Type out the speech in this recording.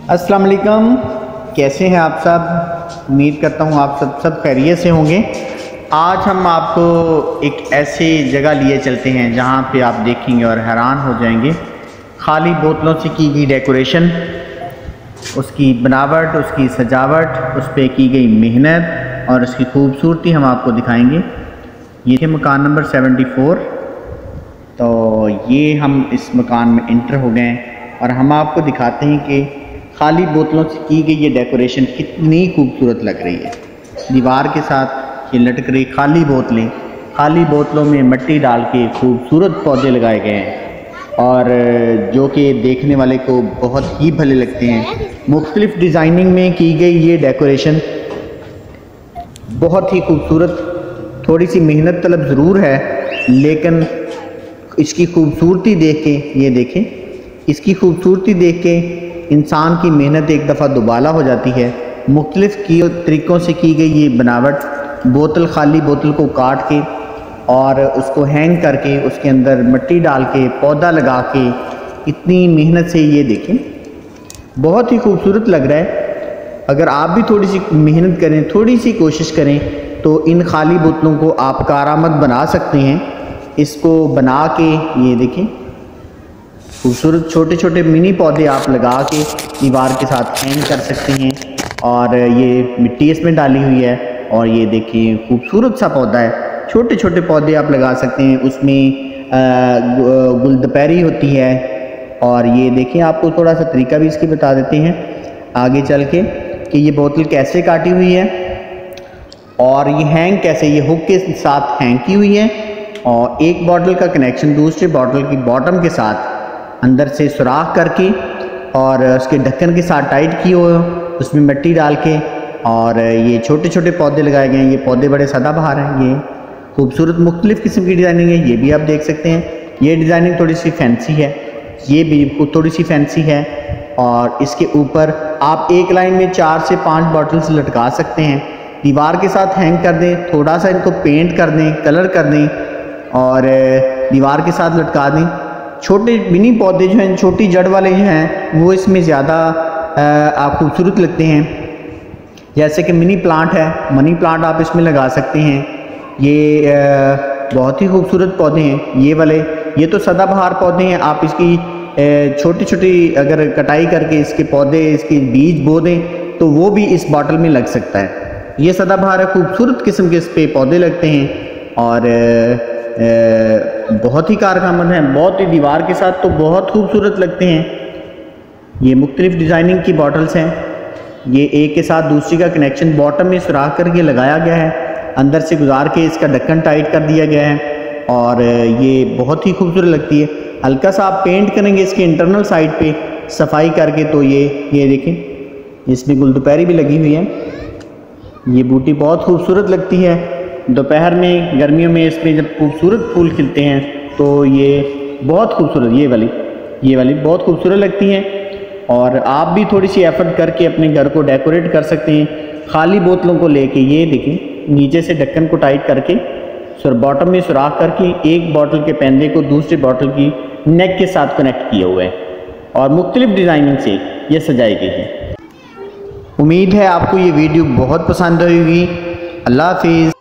अस्सलाम वालेकुम, कैसे हैं आप सब। उम्मीद करता हूँ आप सब खैरियत से होंगे। आज हम आपको एक ऐसी जगह लिए चलते हैं जहाँ पे आप देखेंगे और हैरान हो जाएंगे। खाली बोतलों से की गई डेकोरेशन, उसकी बनावट, उसकी सजावट, उस पर की गई मेहनत और उसकी खूबसूरती हम आपको दिखाएंगे। ये थे मकान नंबर 74। तो ये हम इस मकान में इंटर हो गए और हम आपको दिखाते हैं कि खाली बोतलों से की गई ये डेकोरेशन कितनी खूबसूरत लग रही है। दीवार के साथ ये लटक रही खाली बोतलें, खाली बोतलों में मिट्टी डाल के खूबसूरत पौधे लगाए गए हैं और जो कि देखने वाले को बहुत ही भले लगते हैं। मुख्तलिफ डिज़ाइनिंग में की गई ये डेकोरेशन बहुत ही खूबसूरत, थोड़ी सी मेहनत तलब ज़रूर है, लेकिन इसकी खूबसूरती देख के, ये देखें, इसकी खूबसूरती देख के इंसान की मेहनत एक दफ़ा दुबाला हो जाती है। मुख्तलिफ़ तरीक़ों से की गई ये बनावट, बोतल, खाली बोतल को काट के और उसको हैंग करके उसके अंदर मिट्टी डाल के पौधा लगा के इतनी मेहनत से, ये देखें, बहुत ही खूबसूरत लग रहा है। अगर आप भी थोड़ी सी मेहनत करें, थोड़ी सी कोशिश करें तो इन खाली बोतलों को आप कारआमद बना सकते हैं। इसको बना के, ये देखें, खूबसूरत छोटे छोटे मिनी पौधे आप लगा के दीवार के साथ हैंग कर सकते हैं। और ये मिट्टी इसमें डाली हुई है और ये देखिए खूबसूरत सा पौधा है। छोटे छोटे पौधे आप लगा सकते हैं, उसमें गुलदपहरी होती है। और ये देखिए, आपको थोड़ा सा तरीका भी इसकी बता देते हैं आगे चल के कि ये बोतल कैसे काटी हुई है और ये हैंग कैसे, ये हुक के साथ हैंग की हुई है और एक बॉटल का कनेक्शन दूसरे बॉटल की बॉटम के साथ अंदर से सुराख करके और उसके ढक्कन के साथ टाइट किए हुए, उसमें मिट्टी डाल के और ये छोटे छोटे पौधे लगाए गए हैं। ये पौधे बड़े सदाबहार हैं। ये खूबसूरत मुख्तलिफ़ किस्म की डिज़ाइनिंग है, ये भी आप देख सकते हैं। ये डिज़ाइनिंग थोड़ी सी फैंसी है, ये भी थोड़ी सी फैंसी है। और इसके ऊपर आप एक लाइन में 4 से 5 बॉटल्स लटका सकते हैं, दीवार के साथ हैंग कर दें, थोड़ा सा इनको पेंट कर दें, कलर कर दें और दीवार के साथ लटका दें। छोटे मिनी पौधे जो हैं, छोटी जड़ वाले जो हैं, वो इसमें ज़्यादा आप खूबसूरत लगते हैं। जैसे कि मिनी प्लांट है, मनी प्लांट आप इसमें लगा सकते हैं। ये बहुत ही खूबसूरत पौधे हैं ये वाले। ये तो सदाबहार पौधे हैं, आप इसकी छोटी छोटी अगर कटाई करके इसके पौधे, इसके बीज बो दें तो वो भी इस बॉटल में लग सकता है। ये सदाबहार है, खूबसूरत किस्म के इस पे पौधे लगते हैं और बहुत ही कारगर हैं, बहुत ही दीवार के साथ तो बहुत खूबसूरत लगते हैं। ये मुख्तलिफ डिज़ाइनिंग की बॉटल्स हैं। ये एक के साथ दूसरी का कनेक्शन बॉटम में सुराख करके लगाया गया है, अंदर से गुजार के इसका ढक्कन टाइट कर दिया गया है और ये बहुत ही खूबसूरत लगती है। हल्का सा आप पेंट करेंगे इसके इंटरनल साइड पे सफाई करके तो ये देखें, इसमें गुलदपहरी भी लगी हुई है। ये बूटी बहुत खूबसूरत लगती है। दोपहर में, गर्मियों में इसमें जब खूबसूरत फूल खिलते हैं तो ये बहुत खूबसूरत, ये वाली बहुत खूबसूरत लगती हैं। और आप भी थोड़ी सी एफर्ट करके अपने घर को डेकोरेट कर सकते हैं खाली बोतलों को लेके। ये देखें, नीचे से ढक्कन को टाइट करके बॉटम में सुराख करके एक बॉटल के पैंदे को दूसरी बॉटल की नेक के साथ कनेक्ट किया हुआ है और मुख्तलिफ डिज़ाइनिंग से ये सजाई गई है। उम्मीद है आपको ये वीडियो बहुत पसंद होगी। अल्लाह हाफिज़।